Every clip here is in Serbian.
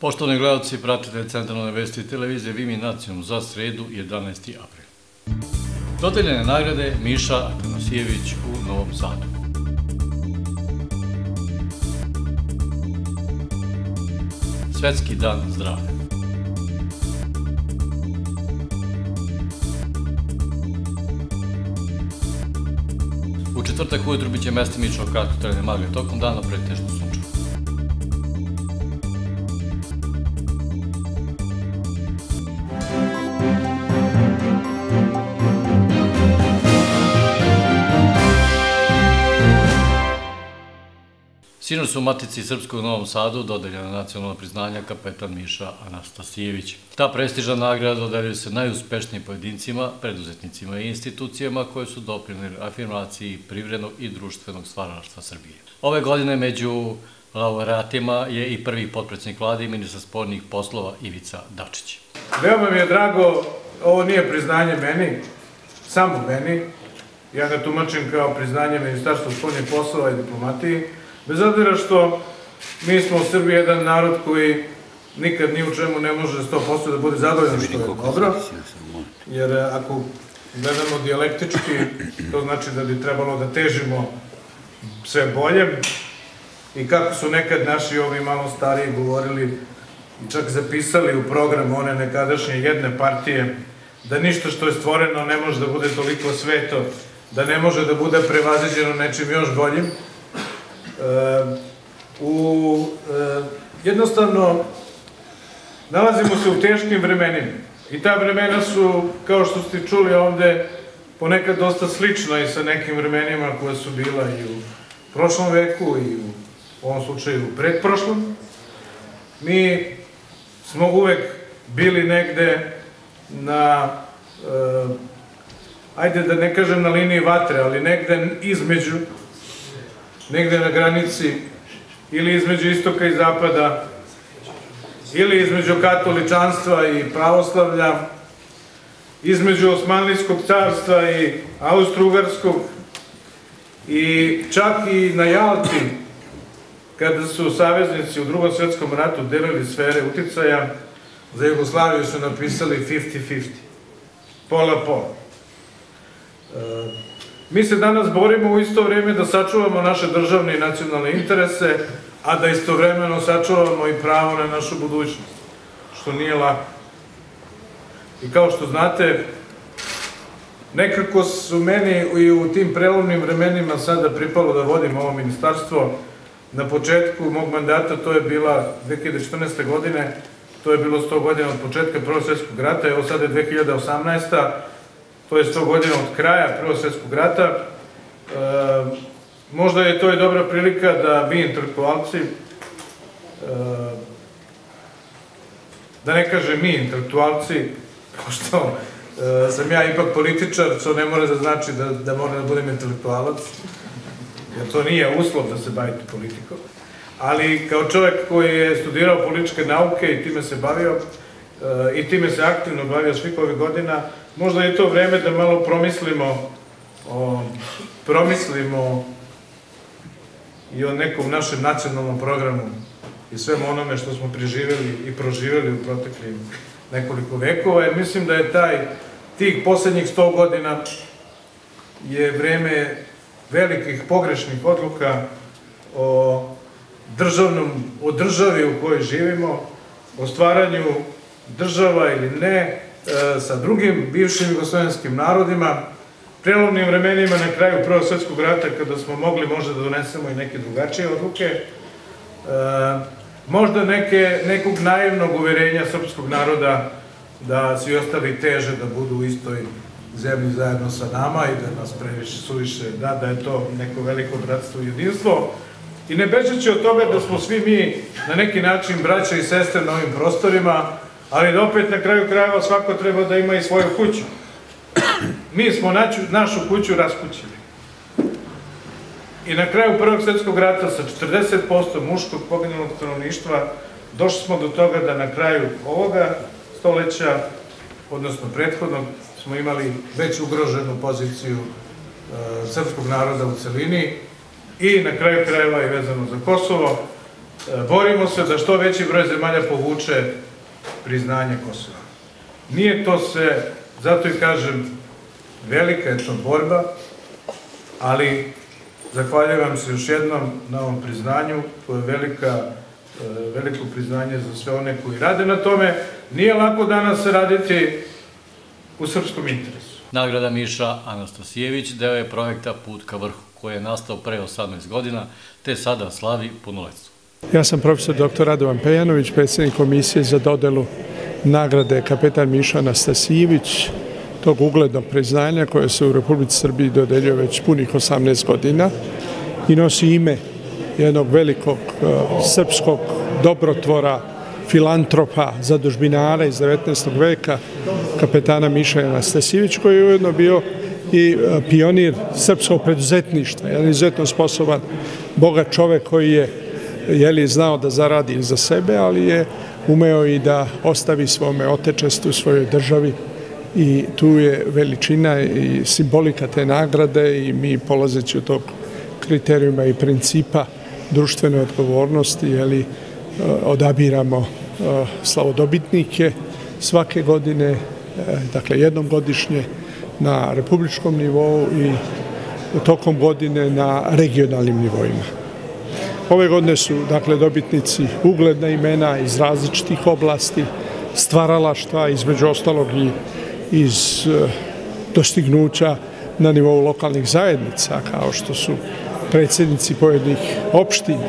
Poštovani gledalci, pratite centralne vesti televizije Vimi Nacijom za sredu 11. april. Dodeljene nagrade Miša Atanasijević u Novom Sadu. Svetski dan zdravlja. U četvrtak ujutru biće mestimično kratkotrajne magle tokom dana, pretežno sunčano. Sinoć su u Matici Srpskog u Novom Sadu dodeljena nacionalna priznanja kapetan Miša Atanasijević. Ta prestižna nagrada dodeljuje se najuspešnijim pojedincima, preduzetnicima i institucijama koje su doprineli afirmaciji privrednog i društvenog stvaralaštva Srbije. Ove godine među laureatima je i prvi potpredsednik vlade i ministar spoljnih poslova Ivica Dačić. Veoma mi je drago, ovo nije priznanje meni, samo meni, ja ga tumačim kao priznanje Ministarstva spoljnih poslova i diplomatiji, bez obzira što mi smo u Srbiji jedan narod koji nikad ni u čemu ne može 100% da bude zadovoljan, što je dobro, jer ako gledamo dijalektički, to znači da bi trebalo da težimo sve boljem i kako su nekad naši ovi malo stariji govorili i čak zapisali u program one nekadašnje jedne partije da ništa što je stvoreno ne može da bude toliko sveto, da ne može da bude prevaziđeno nečim još boljim. Jednostavno, nalazimo se u teškim vremenima i ta vremena su, kao što ste čuli ovde, ponekad dosta slična i sa nekim vremenima koja su bila i u prošlom veku i u ovom slučaju u pretprošlom. Mi smo uvek bili negde na, ajde da ne kažem na liniji vatre, ali negde između, negde na granici, ili između istoka i zapada, ili između katoličanstva i pravoslavlja, između Osmanlijskog carstva i Austro-Ugarskog, i čak i na Jalti, kada su saveznici u Drugom svetskom ratu delili sfere uticaja, za Jugoslaviju su napisali 50-50, pola-pola. Mi se danas borimo u isto vrijeme da sačuvamo naše državne i nacionalne interese, a da istovremeno sačuvamo i pravo na našu budućnost, što nije lako. I kao što znate, nekako su meni i u tim prelomnim vremenima sada pripalo da vodim ovo ministarstvo. Na početku mog mandata, to je bila 2014. godine, to je bilo 100 godina od početka Prvog svjetskog rata, evo sada je 2018. To je 100 godina od kraja Prvog svjetskog rata. Možda je to i dobra prilika da vi intelektualci, da ne kažem mi intelektualci, pošto sam ja ipak političar, što ne mora da znači da moram da budem intelektualac, jer to nije uslov da se bavite politikom, ali kao čovjek koji je studirao političke nauke i time se bavio, i time se aktivno bavio svih ovih godina, možda je to vreme da malo promislimo i o nekom našem nacionalnom programu i svemu onome što smo preživjeli i proživjeli u proteklim nekoliko vekova, jer mislim da je tih poslednjih 100 godina je vreme velikih pogrešnih odluka o državi u kojoj živimo, o stvaranju država ili ne, sa drugim bivšim jugoslovenskim narodima, prelomnim vremenima na kraju Prvog svjetskog rata, kada smo mogli možda da donesemo i neke drugačije odluke, možda nekog naivnog uverenja srpskog naroda da svi ostali teže da budu u istoj zemlji zajedno sa nama i da nas previše suviše, da je to neko veliko bratstvo i jedinstvo. I ne bežeći od toga da smo svi mi na neki način braća i sestre na ovim prostorima, ali da opet na kraju krajeva svako treba da ima i svoju kuću. Mi smo našu kuću raskućili. I na kraju Prvog svjetskog rata sa 40% muškog poginulog stanovništva došli smo do toga da na kraju ovoga stoleća, odnosno prethodnog, smo imali već ugroženu poziciju srpskog naroda u celini i na kraju krajeva i vezano za Kosovo. borimo se da što veći broj zemalja povuče priznanje Kosova. Nije to sve, zato i kažem, velika je to borba, ali zahvaljujem vam se još jednom na ovom priznanju. To je veliko priznanje za sve one koji rade na tome. Nije lako danas raditi u srpskom interesu. Nagrada Miša Anastasijević deo je projekta Put ka vrhu, koji je nastao pre 18 godina, te sada slavi punoletstvo. Ja sam profesor dr. Radovan Pejanović, predsjednik komisije za dodelu nagrade Kapetan Miša Anastasijević, tog uglednog priznanja koje se u Republici Srbiji dodeljuje već punih 18 godina i nosi ime jednog velikog srpskog dobrotvora, filantropa, zadužbinara iz 19. veka, kapetana Miša Anastasijević, koji je ujedno bio i pionir srpskog preduzetništva, jedan izuzetno sposoban, bogat čovek koji je znao da zaradi za sebe, ali je umeo i da ostavi svome otečestvu, svojoj državi, i tu je veličina i simbolika te nagrade i mi, polazeći od tog kriterijuma i principa društvene odgovornosti, odabiramo slavodobitnike svake godine, dakle jednom godišnje na republičkom nivou i tokom godine na regionalnim nivoima. Ove godine su, dakle, dobitnici ugledna imena iz različitih oblasti, stvaralaštva, između ostalog i iz dostignuća na nivou lokalnih zajednica, kao što su predsjednici pojedinih opština,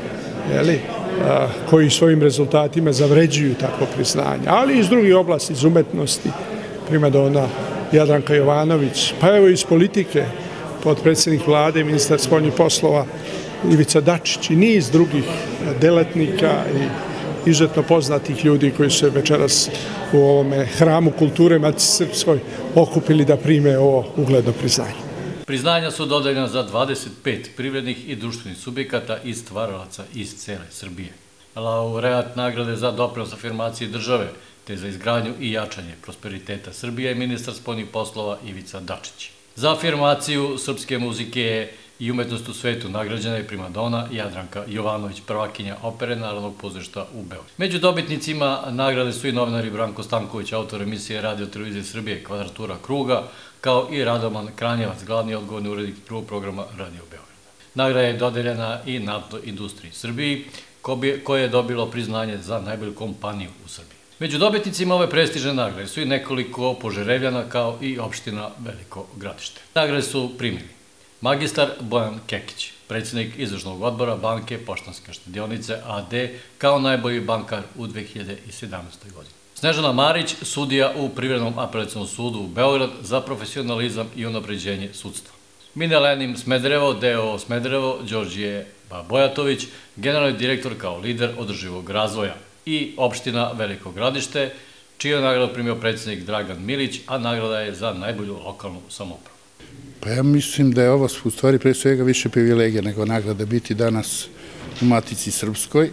koji svojim rezultatima zavređuju takvo priznanje, ali i iz drugih oblasti, iz umetnosti, primadona Jadranka Jovanović, pa evo iz politike, potpredsjednik vlade i ministar spoljnih poslova Ivica Dačić i niz drugih delatnika i izuzetno poznatih ljudi koji su se večeras u ovome hramu kulture Matice Srpskoj okupili da prime ovo ugledno priznanje. Priznanja su dodeljena za 25 privrednih i društvenih subjekata i stvaralaca iz cele Srbije. Laureat nagrade za doprinos afirmaciji države te za izgradnju i jačanje prosperiteta Srbije je ministar spoljnih poslova Ivica Dačić. Za afirmaciju srpske muzike i umetnost u svetu nagrađena je primadona Jadranka Jovanović, prvakinja opere Narodnog pozorišta u Beogradu. Među dobitnicima nagrade su i novinari Branko Stanković, autor emisije Radio Televizije Srbije Kvadratura kruga, kao i Radoman Kranjevac, glavni odgovorni urednik prvog programa Radio Beograda. Nagrada je dodeljena i Naftnoj industriji Srbiji, koje je dobilo priznanje za najbolju kompaniju u Srbiji. Među dobitnicima ove prestižne nagrade su i nekoliko Požarevljana, kao i opština Veliko Gradište. Nagrade su primili magistar Bojan Kekić, predsjednik izvršnog odbora Banke Poštanske štedionice AD, kao najbolji bankar u 2017. godini. Snežana Marić, sudija u Privrednom apelacionom sudu u Beograd za profesionalizam i unapređenje sudstva. Minelenim Smederevo, D.O.O. Smederevo, Đorđije Bojatović, generalni direktor kao lider održivog razvoja, i opština Veliko Gradište, čiju je nagradu primio predsjednik Dragan Milić, a nagrada je za najbolju lokalnu samoupravu. Pa ja mislim da je ovo u stvari pre svega više privilegija nego nagrada biti danas u Matici Srpskoj,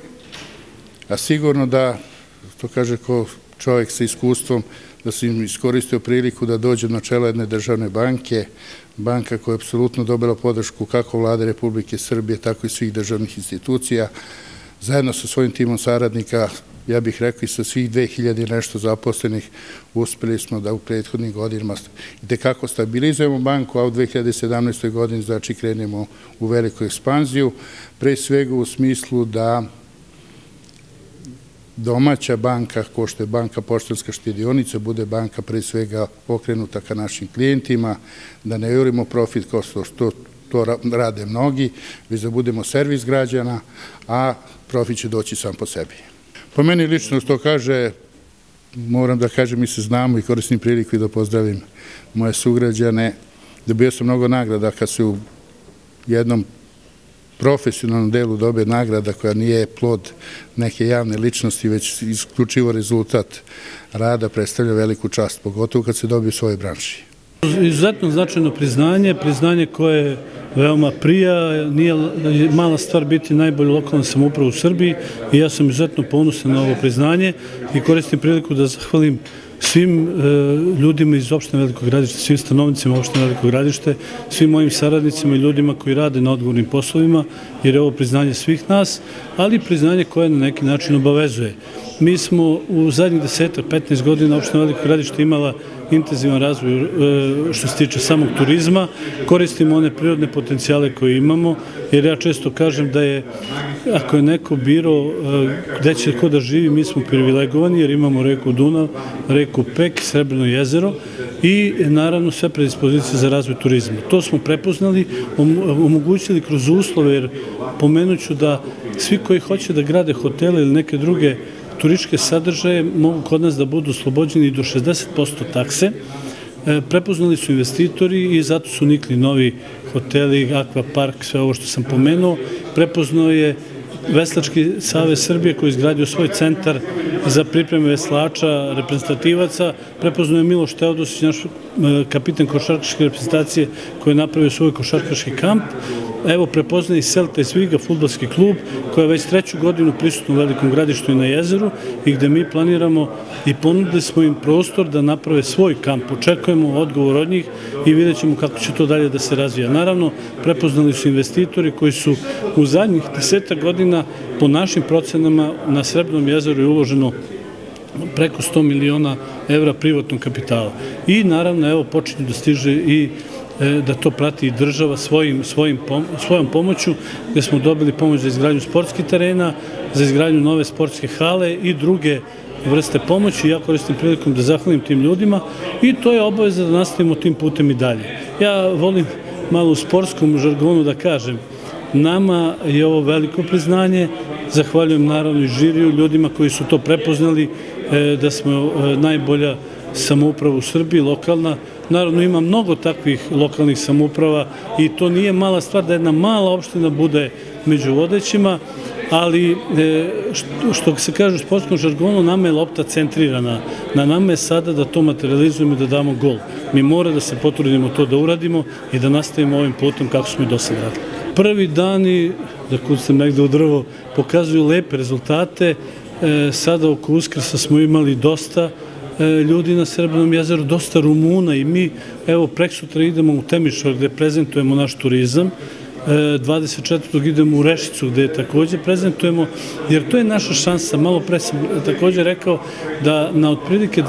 a sigurno da, to kaže ko čovjek sa iskustvom, da sam iskoristio priliku da dođem na čelo jedne državne banke, banka koja je apsolutno dobila podršku kako vlade Republike Srbije, tako i svih državnih institucija, zajedno sa svojim timom saradnika, ja bih rekao i sa svih 2000 nešto zaposlenih, uspeli smo da u prethodnim godinama itekako stabilizujemo banku, a u 2017. godini znači krenemo u veliku ekspanziju, pre svega u smislu da domaća banka, ko što je Banka Poštanska štedionica, bude banka pre svega okrenuta ka našim klijentima, da ne jurimo profit kao što to rade mnogi, već da budemo servis građana, a profit će doći sam po sebi. Po meni lično što kaže, moram da kažem, mi se znamo i koristim priliku i da pozdravim moje sugrađane. Dobio sam mnogo nagrada kad se u jednom profesionalnom delu dobije nagrada koja nije plod neke javne ličnosti, već isključivo rezultat rada, predstavlja veliku čast, pogotovo kad se dobije u svojoj branši. Izuzetno značajno priznanje koje veoma prija, nije mala stvar biti najbolji lokalna samouprava u Srbiji i ja sam izuzetno ponosan na ovo priznanje i koristim priliku da zahvalim svim ljudima iz opštine Veliko Gradište, svim stanovnicima opštine Veliko Gradište, svim mojim saradnicima i ljudima koji rade na odgovornim poslovima, jer je ovo priznanje svih nas, ali i priznanje koje na neki način obavezuje. Mi smo u zadnjih 10-15 godina opština Veliko Gradište imala intenzivan razvoj što se tiče samog turizma, koristimo one prirodne potencijale koje imamo, jer ja često kažem da je, ako je neko birao gde će ko da živi, mi smo privilegovani jer imamo reku Dunav, reku Pek, Srebrno jezero i naravno sve predispozicije za razvoj turizma. To smo prepoznali, omogućili kroz uslove, jer pomenuću da svi koji hoće da grade hotele ili neke druge turističke sadržaje mogu kod nas da budu oslobođeni do 60% takse. Prepoznali su investitori i zato su nikli novi hoteli, akvapark, sve ovo što sam pomenuo. Prepoznao je Veslački savez Srbije koji je izgradio svoj centar za pripreme veslača, reprezentativaca. Prepoznao je Miloš Teodosić, naš kapitan košarkaške reprezentacije koji je napravio svoj košarkaški kamp. Evo, prepoznaje i Celta iz Sviga, fudbalski klub, koja je već 3. godinu prisutna u Velikom Gradištu i na jezeru i gde mi planiramo i ponudili smo im prostor da naprave svoj kamp. Očekujemo odgovor od njih i vidjet ćemo kako će to dalje da se razvija. Naravno, prepoznali su investitori koji su u zadnjih 10 godina po našim procenama na Srebrnom jezeru je uloženo preko 100 miliona evra privatnog kapitala. I naravno, evo, počinje da stiže i da to prati i država svojom pomoću, gde smo dobili pomoć za izgradnju sportskih terena, za izgradnju nove sportske hale i druge vrste pomoći. Ja koristim prilikom da zahvalim tim ljudima i to je obaveza da nastavimo tim putem i dalje. Ja volim malo u sportskom žargonu da kažem, nama je ovo veliko priznanje, zahvaljujem naravno i žiriju, ljudima koji su to prepoznali, da smo najbolja samouprava u Srbiji, lokalna. Naravno, ima mnogo takvih lokalnih samouprava i to nije mala stvar da jedna mala opština bude među vodećima, ali što se kaže u sportskom žargonu, nama je lopta centrirana. Na nama je sada da to materializujemo i da damo gol. Mi mora da se potrudimo to da uradimo i da nastavimo ovim putem kako smo i do sada radili. Prvi dani, da kucam negde u drvo, pokazuju lepe rezultate. Sada oko Uskrsa smo imali dosta ljudi na Srebrnom jezeru, dosta Rumuna i mi, evo, preksutra idemo u Temišvar gde prezentujemo naš turizam, 24. idemo u Rešicu gde takođe prezentujemo, jer to je naša šansa. Malo pre sam takođe rekao da na otprilike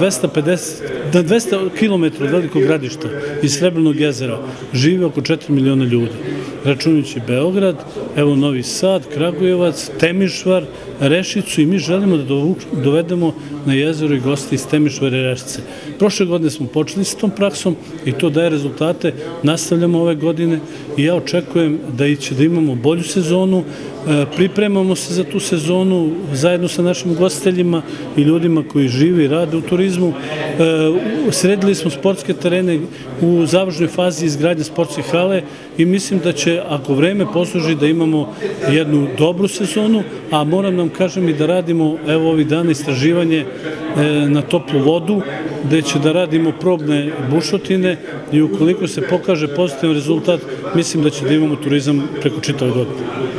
200 km od Velikog Gradišta iz Srebrnog jezera žive oko 4 miliona ljudi. Računajući Beograd, evo Novi Sad, Kragujevac, Temišvar, Rešicu i mi želimo da dovedemo na jezero i goste iz Temišvara i Rešice. Prošle godine smo počeli s tom praksom i to daje rezultate, nastavljamo ove godine i ja očekujem da imamo bolju sezonu, pripremamo se za tu sezonu zajedno sa našim ugostiteljima i ljudima koji žive i rade u turizmu. Sredili smo sportske terene u završnoj fazi izgradnje sportske hale i mislim da će, ako vreme posluži, da imamo jednu dobru sezonu, a moram nam kažem i da radimo, evo ovih dana, istraživanje na toplu vodu, gde će da radimo probne bušotine i ukoliko se pokaže pozitivan rezultat, mislim da će da imamo turizam preko čitave godine.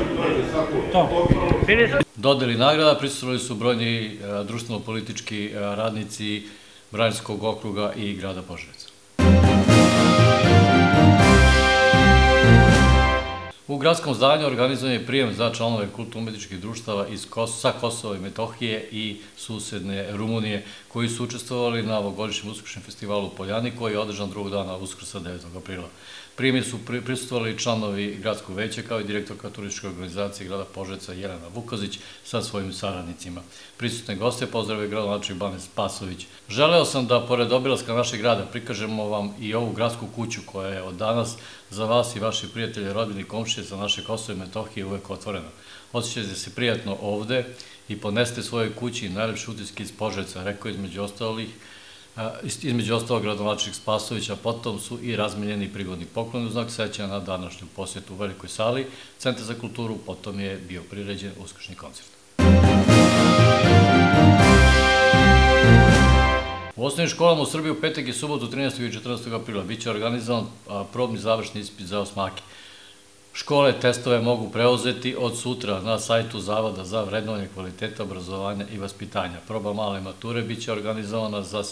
Dodeli nagrada prisustvovali su brojni društveno-politički radnici Vranjskog okruga i grada Požarevca. U gradskom zdanju organizovan je prijem za članove kulturno-umetničkih društava sa Kosova i Metohije i susedne Rumunije, koji su učestvovali na ovogodišnjem uskršnjem festivalu u Poljani, koji je održan 2. dana Uskrsa 9. aprila. Prijem su prisustvovali članovi gradskog veća kao i direktorka turističke organizacije grada Požarevca Jelena Vukozić sa svojim saradnicima. Prisutne goste pozdravio gradonačelnik Bane Spasović. Želeo sam da, pored obilaska našeg grada, prikažemo vam i ovu gradsku kuću koja je od danas za vas i vaši prijatelje, rodbine i komšije sa naše Kosova i Metohije uvek otvorena. Osjećajte se prijatno ovde i podnesete svoje kući najlepše utiske iz Požarevca, rekao između ostalog gradonačelnik Spasović, a potom su i razmenjeni prigodni pokloni u znak sećanja na današnju posjetu u Velikoj sali Centra za kulturu, potom je bio priređen uskršnji koncert. U osnovnim školama u Srbiji u petak i subotu 13. i 14. aprila biće organizovan probni završni ispit za osmake. Škole testove mogu preuzeti od sutra na sajtu Zavoda za vrednovanje kvaliteta obrazovanja i vaspitanja. Proba male mature biće organizovana za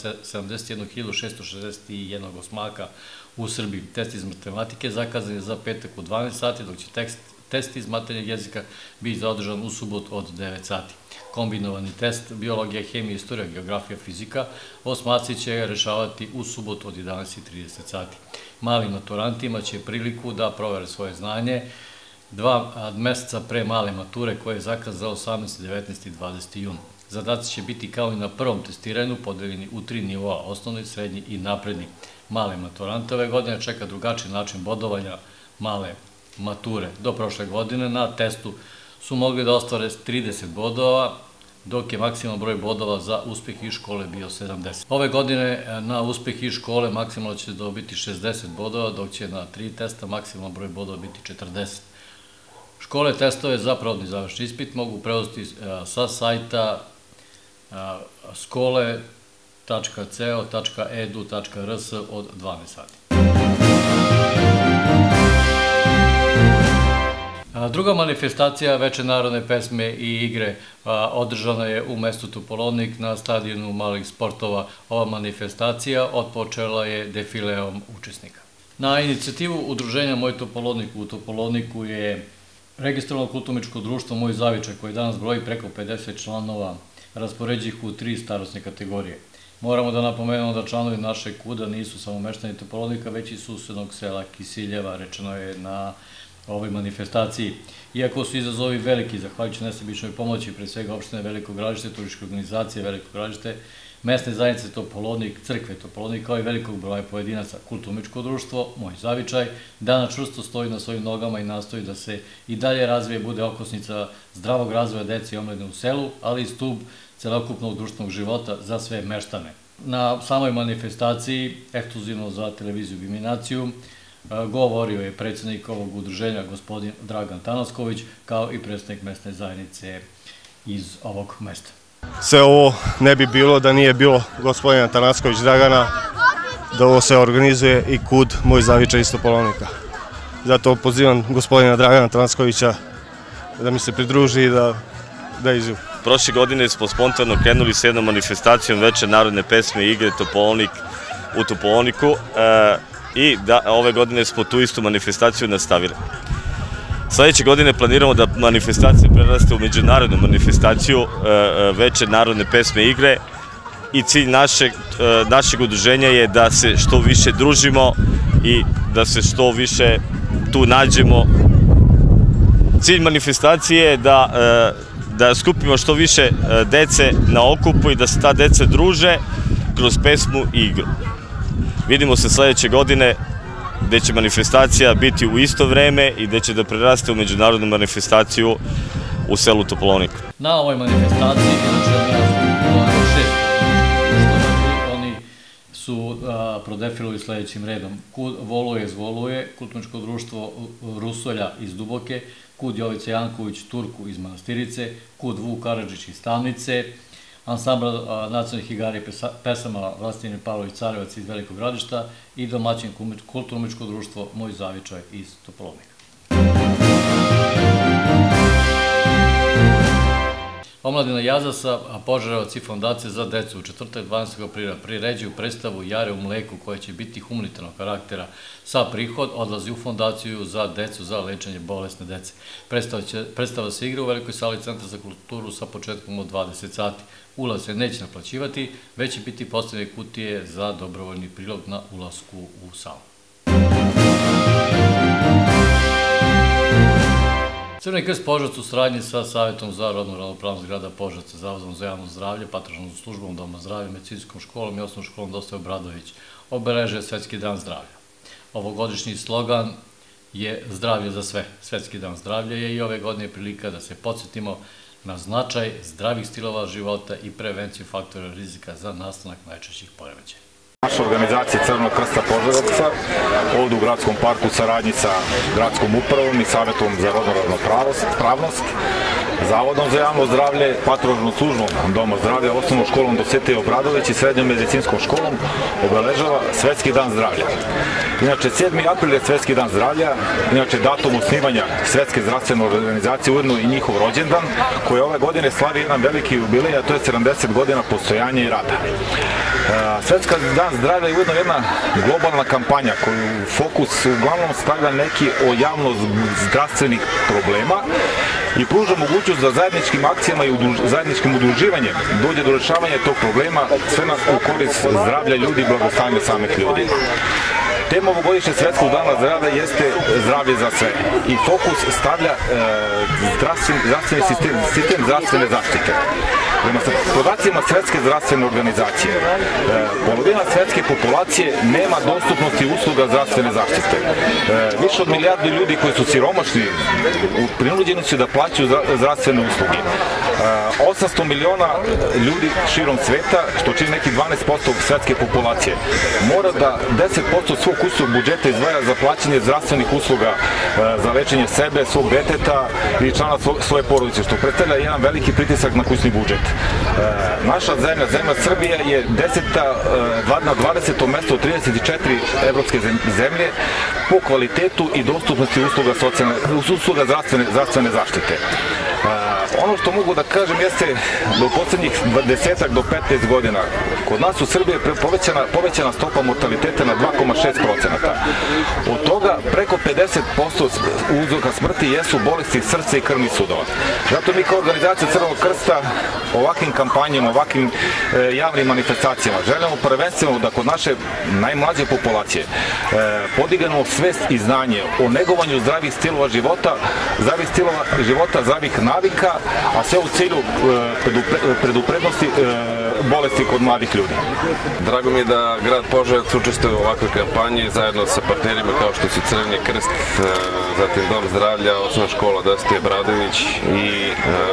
71.661 osmaka u Srbiji. Test iz matematike zakazan je za petak u 12 sati, dok će test iz maternjeg jezika biti održan u subotu od 9 sati. Kombinovani test biologija, hemija, istorija, geografija, fizika, osmaci će rešavati u subotu od 11:30 sati. Malim maturantima će priliku da provere svoje znanje 2 meseca pre male mature koje je zakaz za 18., 19. i 20. jun. Zadaci će biti kao i na prvom testiranju podeljeni u 3 nivoa, osnovni, srednji i napredni. Male maturante ove godine čeka drugačiji način bodovanja male mature. Do prošle godine na testu su mogli da ostvare 30 bodova, dok je maksimalan broj bodova za uspeh iz škole bio 70. Ove godine na uspeh iz škole maksimalno će dobiti 60 bodova, dok će na 3 testa maksimalan broj bodova biti 40. Škole testove za probni završni ispit mogu preuzeti sa sajta skole.co.edu.rs od 12 sati. Druga manifestacija Veče narodne pesme i igre održana je u mestu Topolovnik na stadionu malih sportova. Ova manifestacija odpočela je defileom učesnika. Na inicijativu udruženja Moj Topolovnik u Topolovniku je registrovano kulturno-umetničko društvo Moj Zavičaj, koje danas broji preko 50 članova, raspoređi ih u 3 starosne kategorije. Moramo da napomenemo da članovi našeg KUD-a nisu samo meštani Topolovnika, već i susednog sela Kisiljeva, rečeno je na ovoj manifestaciji. Iako su izazovi veliki, zahvaljujući nesebičnoj pomoći, pre svega opštine Veliko Gradište, turističke organizacije Veliko Gradište, mesne zajednice Topolovnik, crkve Topolovnik, kao i velikog broja pojedinaca, kulturno-umetničko društvo Moj Zavičaj, danas čvrsto stoji na svojim nogama i nastoji da se i dalje razvije, bude okosnica zdravog razvoja dece i omladine u selu, ali i stub celokupnog društvenog života za sve meštane. Na samoj manifestaciji, ekskluzivno za televiziju Giminaciju, govorio je predsednik ovog udruženja, gospodin Dragan Tanasković, kao i predsednik mesne zajednice iz ovog mesta. Sve ovo ne bi bilo da nije bilo gospodina Tanasković Dragana, da ovo se organizuje i KUD Moj Zavičaj iz Topolovnika. Zato pozivam gospodina Dragana Tanaskovića da mi se pridruži i da iđu. Prošle godine smo spontano krenuli s jednom manifestacijom Veče narodne pesme i igre Topolovnik u Topolovniku i da ove godine smo tu istu manifestaciju nastavili. Sljedeće godine planiramo da manifestacija preraste u međunarodnu manifestaciju Veče narodne pesme i igre i cilj našeg udruženja je da se što više družimo i da se što više tu nađemo. Cilj manifestacije je da skupimo što više dece na okupu i da se ta deca druže kroz pesmu i igru. Vidimo se sljedeće godine gde će manifestacija biti u isto vreme i gde će da preraste u međunarodnu manifestaciju u selu Topolovnik. Na ovoj manifestaciji oni su prodefilili sljedećim redom. KUD Voluje iz Voluje, kulturno-umetničko društvo Rusolja iz Duboke, KUD Jovica Janković Turku iz Manastirice, KUD Vuk Karadžić iz Stavnice, ansambl nacionalnih igara i pesama Vlastimir Pavlović Carevac iz Velikog Gradišta i domaćin kulturno-umetničko društvo Moj Zavičaj iz Topolovnika. Omladina Jazasa, Požarevac i Fondacija za decu u četvrtak 12. aprila priređuju predstavu Jare u mleku koja će biti humanitarnog karaktera. Sa prihod odlazi u Fondaciju za decu za lečenje bolesne dece. Predstava se igra u velikoj sali Centra za kulturu sa početkom od 20 sati. Ulaz se neće naplaćivati, već će biti postavljene kutije za dobrovoljni prilog na ulasku u salu. Crveni krst Požarevac u saradnji sa Savjetom za rodnu ravnopravnost grada Požarevca, Zavodom za javno zdravlje, patronažnom službom Doma zdravlja, medicinskom školom i osnovnom školom Dosta Obradović obeležuje Svetski dan zdravlja. Ovogodišnji slogan je Zdravlje za sve. Svetski dan zdravlja je i ove godine prilika da se podsjetimo na značaj zdravih stilova života i prevenciju faktora rizika za nastanak najčešćih poremećaja. Naša organizacija Crvenog krsta Požarevca ovdje u gradskom parku u saradnji sa gradskom upravom i Savjetom za rodnu ravnopravnost Zavodom za javno zdravlje, patronažnom službom Doma zdravlja, osnovnom školom Dositej Obradović i srednjom medicinskom školom obeležava Svetski dan zdravlja. Inače, 7. april je Svetski dan zdravlja, inače datum osnivanja Svetske zdravstvene organizacije, ujedno i njihov rođendan, koji ove godine slavi jedan veliki jubilej, a to je 70 godina postojanja i rada. Svetski dan zdravlja je ujedno jedna globalna kampanja koju u fokus uglavnom stavlja neki o javno zdravstvenih problema i pruža mogućnost da zajedničkim akcijama i zajedničkim udruživanjem dođe do rešavanja tog problema, sve u korist zdravlja ljudi i blagostanja samih ljudi. Tema ovogodišnjeg Svetskog dana zdravlja jeste zdravlje za sve i fokus stavlja sistem zdravstvene zaštite. Prema podacima Svetske zdravstvene organizacije, polovina svetske populacije nema dostupnosti usluga zdravstvene zaštite. Više od milijardu ljudi koji su siromašni prinuđeni su da plaćaju zdravstvene usluge. 800 miliona ljudi širom sveta, što čini neki 12% svetske populacije, mora da 10% svog kućnog budžeta izdvaja za plaćanje zdravstvenih usluga, za lečenje sebe, svog deteta i člana svoje porodice, što predstavlja jedan veliki pritisak na kućni budžet. Naša zemlja, zemlja Srbija, je na 20. mesto od 34 evropske zemlje po kvalitetu i dostupnosti usluga zdravstvene zaštite. Ono što mogu da kažem jeste da u poslednjih 10 do 15 godina kod nas u Srbiji je povećana stopa mortaliteta na 2,6%. Od toga preko 50% uzroka smrti jesu bolesti srca i krvnih sudova. Zato mi kao organizacija Crvenog krsta ovakvim kampanjama, ovakvim javnim manifestacijama želimo prvenstveno da kod naše najmlađe populacije podignemo svest i znanje o negovanju zdravih stilova života, zdravih navika, a sve u cilju preduprednosti bolesti kod mladih ljudi. Drago mi je da grad Požarevac učestvuje u ovakvoj kampanji zajedno sa partnerima kao što su Crveni krst, zatim Dom zdravlja, osnovna škola Dositej Obradović i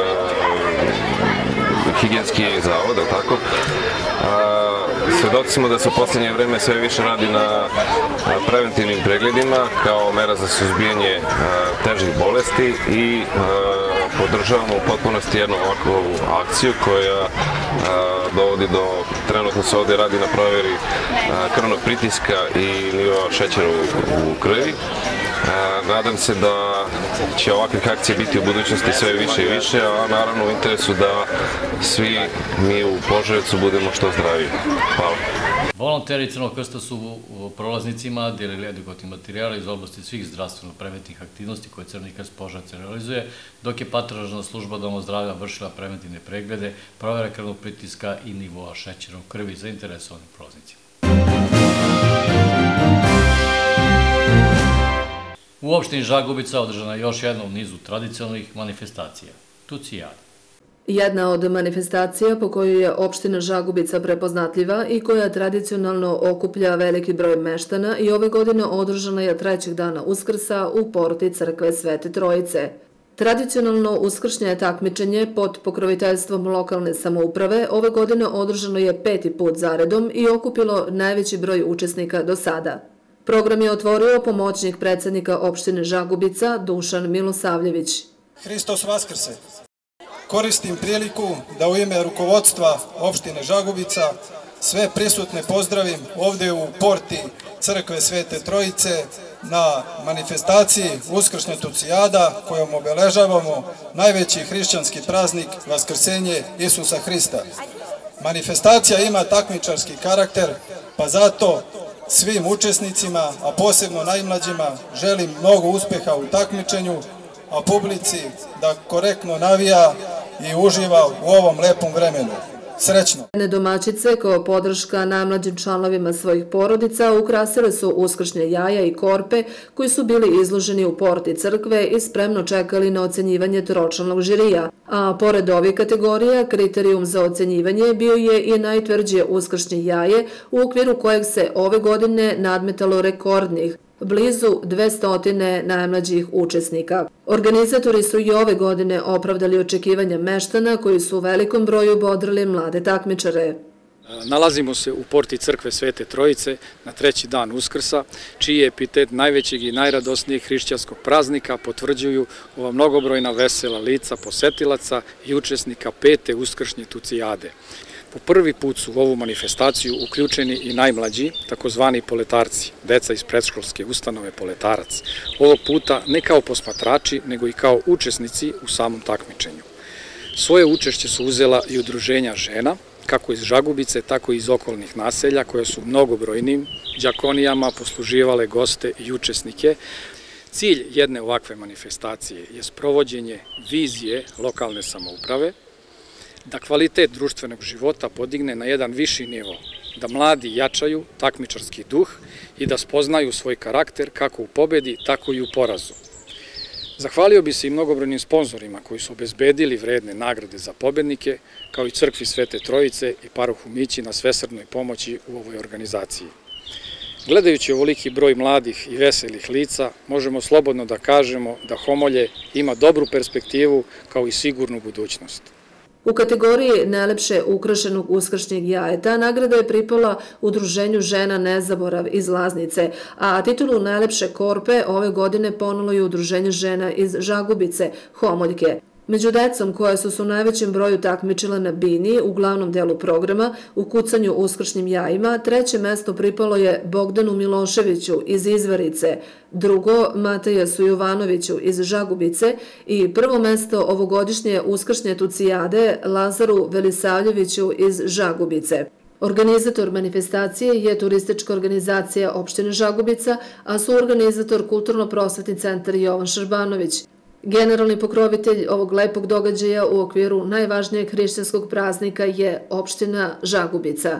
Higijenski zavod, tako? Svedoci smo da se u poslednje vreme sve više radi na preventivnim pregledima kao mera za suzbijanje težih bolesti i podržavamo u potpunosti jednu ovakvu akciju koja dovodi do, trenutno se ovde radi na proveri krvnog pritiska i nivoa šećera u krvi. Nadam se da će ovakvih akcija biti u budućnosti sve više i više, a naravno u interesu da svi mi u Požarevcu budemo što zdraviji. Hvala. Volonteri Crvenog krsta su prolaznicima delili edukativni materijal iz oblasti svih zdravstveno-preventivnih aktivnosti koje Crveni krst Požarevac realizuje, dok je patronažna služba Doma zdravlja vršila preventivne preglede, provera krvnog pritiska i nivoa šećera u krvi zainteresovanim prolaznicima. U opštini Žagubica održana je još jedna u nizu tradicionalnih manifestacija – Tucijada. Jedna od manifestacija po kojoj je opština Žagubica prepoznatljiva i koja tradicionalno okuplja veliki broj meštana i ove godine održana je 3. dana Uskrsa u porti crkve Svete Trojice. Tradicionalno uskršnje takmičenje pod pokroviteljstvom lokalne samouprave ove godine održano je 5. put zaredom i okupilo najveći broj učesnika do sada. Program je otvorio pomoćnik predsednika opštine Žagubica Dušan Milosavljević. Hristos Vaskrse! Koristim priliku da u ime rukovodstva opštine Žagubica sve prisutne pozdravim ovde u porti crkve Svete Trojice na manifestaciji Uskršnja Tucijada kojom obeležavamo najveći hrišćanski praznik Vaskrsenje Isusa Hrista. Manifestacija ima takmičarski karakter, pa zato svim učesnicima, a posebno najmlađima, želim mnogo uspeha u takmičenju, a publici da korektno navija i uživa u ovom lepom vremenu. Srećno! Domaćice kao podrška najmlađim članovima svojih porodica ukrasile su uskršnje jaja i korpe koji su bili izloženi u porti crkve i spremno čekali na ocenjivanje tročlanog žirija. A pored ovih kategorija, kriterijum za ocenjivanje bio je i najtvrđe uskršnje jaje u okviru kojeg se ove godine nadmetalo rekordnih blizu 200 najmlađih učesnika. Organizatori su i ove godine opravdali očekivanja meštana koji su u velikom broju bodrili mlade takmičare. Nalazimo se u porti crkve Svete Trojice na treći dan Uskrsa, čiji je epitet najvećeg i najradosnijeg hrišćanskog praznika potvrđuju ova mnogobrojna vesela lica posetilaca i učesnika pete uskršnje tucijade. Po prvi put su u ovu manifestaciju uključeni i najmlađi, takozvani poletarci, deca iz predškolske ustanove Poletarac. Ovog puta ne kao posmatrači, nego i kao učesnici u samom takmičenju. Svoje učešće su uzela i udruženja žena, kako iz Žagubice, tako i iz okolnih naselja, koje su mnogobrojnim đakonijama posluživale goste i učesnike. Cilj jedne ovakve manifestacije je sprovođenje vizije lokalne samouprave, da kvalitet društvenog života podigne na jedan viši nivo, da mladi jačaju takmičarski duh i da spoznaju svoj karakter kako u pobedi, tako i u porazu. Zahvalio bi se i mnogobrojnim sponzorima koji su obezbedili vredne nagrade za pobednike, kao i crkvi Svete Trojice i parohu Mići na svesrdnoj pomoći u ovoj organizaciji. Gledajući ovoliki broj mladih i veselih lica, možemo slobodno da kažemo da Homolje ima dobru perspektivu kao i sigurnu budućnost. U kategoriji najlepše ukrašenog uskršnjeg jajeta nagrada je pripala Udruženju žena Nezaborav iz Laznice, a titulu najlepše korpe ove godine ponulo je Udruženje žena iz Žagubice, Homoljke. Među decom koje su se u najvećem broju takmičile na bini u glavnom delu programa u kucanju uskršnjim jajima, treće mesto pripalo je Bogdanu Miloševiću iz Izvarice, drugo Matejasu Jovanoviću iz Žagubice i prvo mesto ovogodišnje uskršnje tucijade Lazaru Velisavljeviću iz Žagubice. Organizator manifestacije je turistička organizacija opštine Žagubica, a suorganizator Kulturno-prosvetni centar Jovan Šrbanović. Generalni pokrovitelj ovog lepog događaja u okviru najvažnijeg hrišćanskog praznika je opština Žagubica.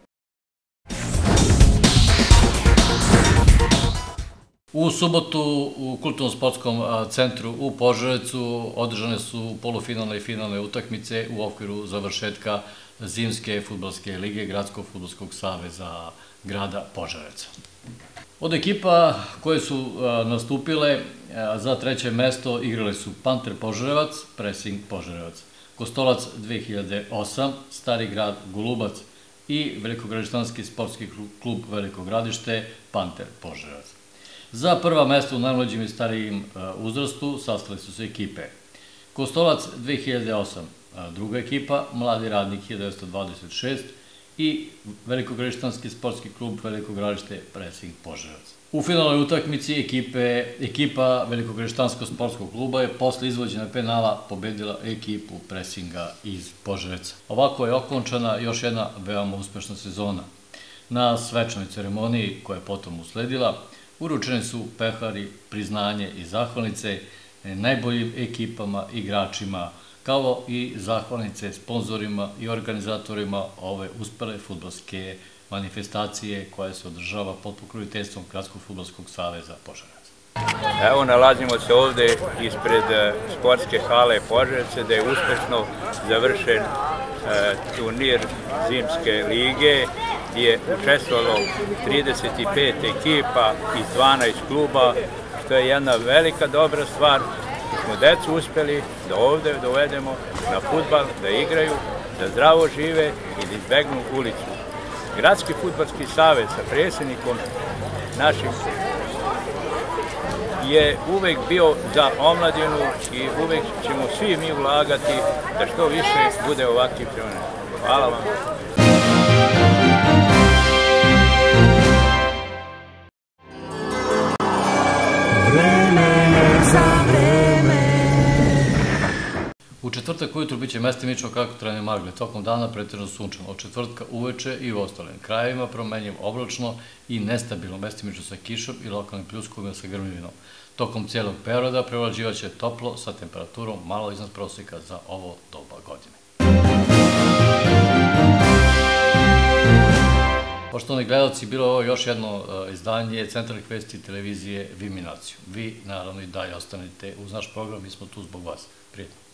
U subotu u Kulturno-sportskom centru u Požarevcu održane su polufinalne i finalne utakmice u okviru završetka zimske fudbalske lige Gradskog fudbalskog saveza grada Požarevca. Od ekipa koje su nastupile za treće mesto igrali su Panter Požarevac, Presing Požarevac, Kostolac 2008, Stari grad Golubac i Velikogradištanski sportski klub Veliko Gradište, Panter Požarevac. Za prva mesta u najmlađim i starijim uzrastu sastali su se ekipe Kostolac 2008, druga ekipa, Mladi radnik 1926 i Velikogradištanski sportski klub Veliko Gradište, Presing Požarevac. U finalnoj utakmici ekipa Velikogradištanskog sportskog kluba je posle izvođenja penala pobedila ekipu Presinga iz Požarevca. Ovako je okončana još jedna veoma uspešna sezona. Na svečanoj ceremoniji koja je potom usledila, uručeni su pehari, priznanje i zahvalnice najboljim ekipama, igračima, kao i zahvalnice sponzorima i organizatorima ove uspele fudbalske manifestacije koja se održava pod pokroviteljstvom Gradskog fudbalskog saveza Požarevac. Evo, nalazimo se ovde ispred sportske hale Požarevce, da je uspešno završen turnir zimske lige, gdje je učestvovalo 35 ekipa iz 12 kluba, što je jedna velika dobra stvar. Smo decu uspeli da ovde dovedemo na fudbal, da igraju, da zdravo žive i da izbegnu ulicu. Gradski fudbalski savez sa predsjednikom našim je uvek bio za omladinu i uvek ćemo svi mi ulagati da što više bude ovakvih promjena. Hvala vam. U četvrtak ujutru biće mestimično kratkotrajne magle, tokom dana pretežno sunčano, od četvrtka uveče i u ostalim krajevima promenljivo oblačno i nestabilno, mestimično sa kišom i lokalnim pljuskovima sa grmljevinom. Tokom cijelog perioda prevlađivaće toplo sa temperaturom malo iznad prosjeka za ovo doba godine. Poštovani gledalci, bilo je ovo još jedno izdanje centralnih vesti televizije Viminaciju. Vi naravno i dalje ostanite uz naš program, mi smo tu zbog vas. Prijetno.